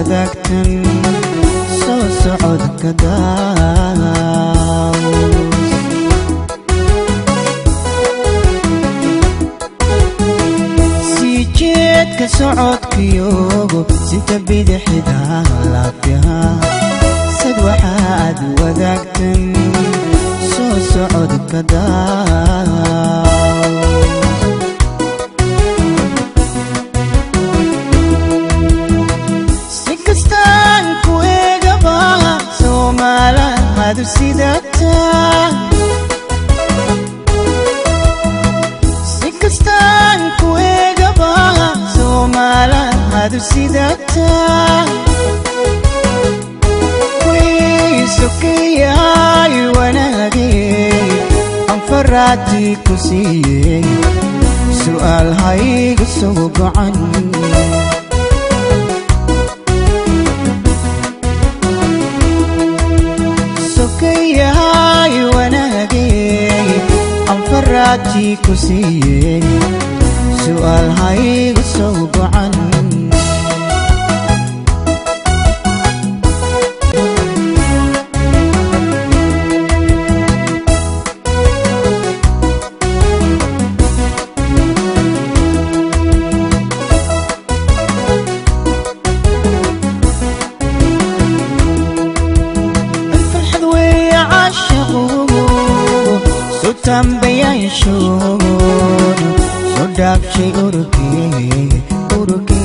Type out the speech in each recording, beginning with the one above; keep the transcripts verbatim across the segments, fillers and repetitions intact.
wadaagtan soo socodka daawus sii jeedka socodkiyoogo sinta bidixda laafyaha sad waxaad wadaagtan soo socodka daawus hadu sidata sikastan kuegaba somala hadu sidata kuisukiyay wanagi anfarati kusiye su'al haygu soo go'an سكيهاي وناقي أنفراتي كسيه سؤال هاي قصوب عن tambayan shon sodab shay uruke uruke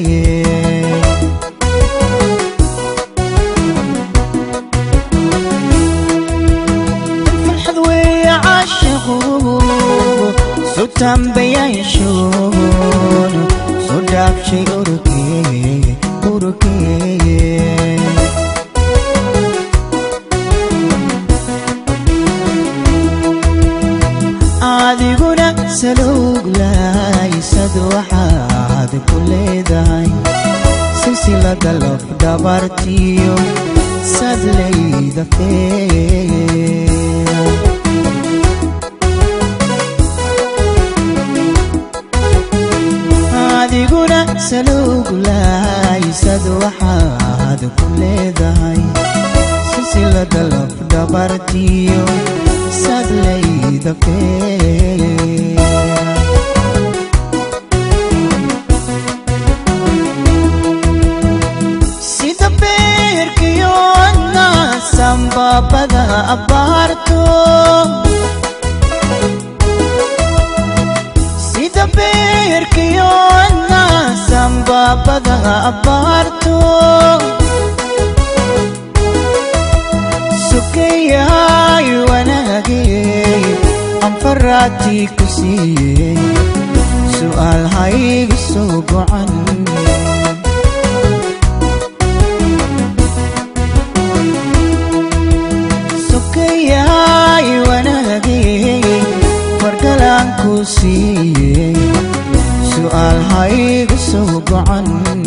farxad way aashaqo so tambayan shon sodab shay uruke uruke adiguna salug laysad waxaad ku leedahay silsilada laf dabartiyo sadlayda feera adiguna salug laysad waxaad ku leedahay silsilada laf dabartiyo sadlayda feera sida beerkiyo anna sambabada abaarto sida beerkiyo anna sambabada abaarto sukayay wanagi anfarati kusiye su'al haygu soo go'an sukayay wanagi wargalan kusiye su'al haygu soo go'an